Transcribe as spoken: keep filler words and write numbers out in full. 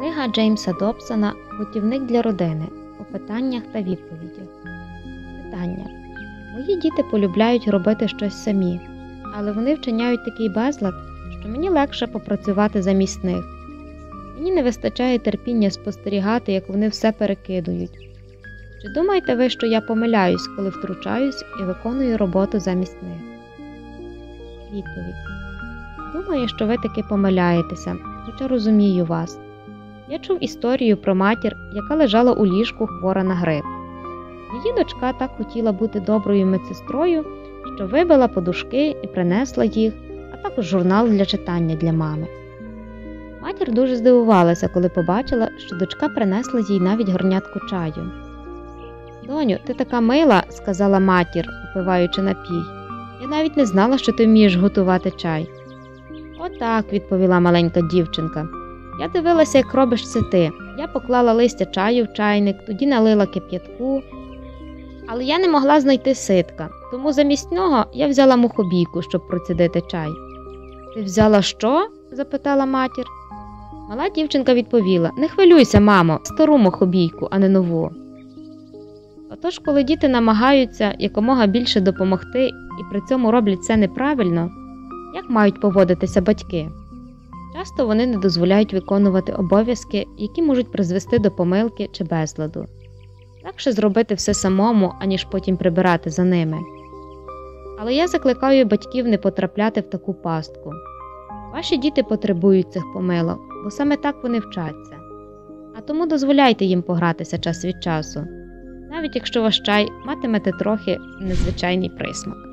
Книга Джеймса Добсона «Путівник для родини» у питаннях та відповідях. Питання. Мої діти полюбляють робити щось самі, але вони вчиняють такий безлад, що мені легше попрацювати замість них. Мені не вистачає терпіння спостерігати, як вони все перекидують. Чи думаєте ви, що я помиляюсь, коли втручаюсь і виконую роботу замість них? Відповідь. Думаю, що ви таки помиляєтеся, хоча розумію вас. Я чув історію про матір, яка лежала у ліжку хвора на грип. Її дочка так хотіла бути доброю медсестрою, що вибила подушки і принесла їх, а також журнал для читання для мами. Матір дуже здивувалася, коли побачила, що дочка принесла їй навіть горнятку чаю. «Доню, ти така мила», – сказала матір, попиваючи напій. «Я навіть не знала, що ти вмієш готувати чай». «Отак», – відповіла маленька дівчинка. «Я дивилася, як робиш це ти. Я поклала листя чаю в чайник, тоді налила кип'ятку. Але я не могла знайти ситка, тому замість нього я взяла мухобійку, щоб процідити чай». «Ти взяла що?» – запитала матір. Мала дівчинка відповіла: «Не хвилюйся, мамо, стару мухобійку, а не нову». Отож, коли діти намагаються якомога більше допомогти і при цьому роблять це неправильно, як мають поводитися батьки? Часто вони не дозволяють виконувати обов'язки, які можуть призвести до помилки чи безладу. Легше зробити все самому, аніж потім прибирати за ними. Але я закликаю батьків не потрапляти в таку пастку. Ваші діти потребують цих помилок, бо саме так вони вчаться. А тому дозволяйте їм погратися час від часу, навіть якщо ваш чай матиме трохи незвичайний присмак.